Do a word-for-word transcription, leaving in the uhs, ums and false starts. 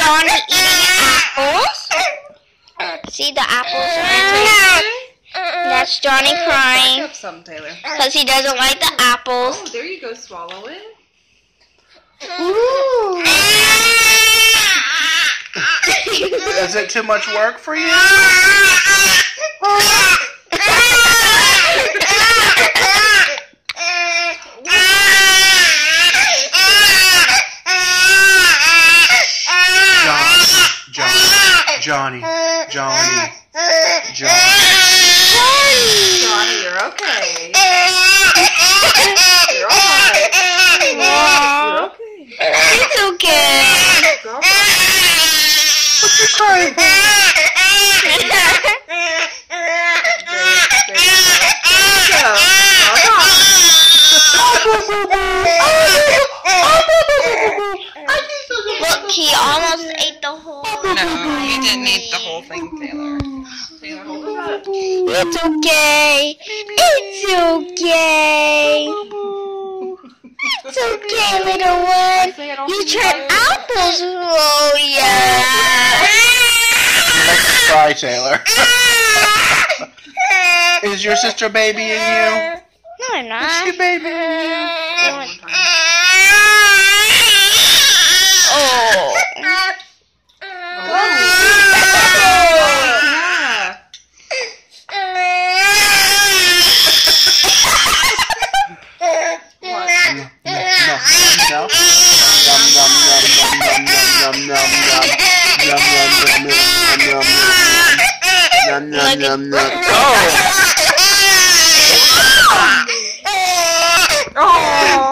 Jonny eating apples. See the apples right there? That's Jonny crying. Back up some, Taylor. Because he doesn't like the apples. Oh, there you go. Swallow it. Ooh. Is it too much work for you? Jonny, Jonny, Jonny. Jonny, you're okay. You're alright. You're okay. It's okay. You're alright. What's you crying for? Look, he almost ate the whole thing. No, you didn't eat the whole thing, Taylor. Taylor, hold it up. It's okay. It's okay. It's okay, little one. You tried apples. Oh, yeah. Let's cry, Taylor. Is your sister babying you? No, I'm not. Is she babying you? Oh. Yeah. What? No, no, no. Yum, yum, yum, yum, yum, yum, yum, yum, yum, yum, yum, yum, yum, yum, yum. Oh! Oh!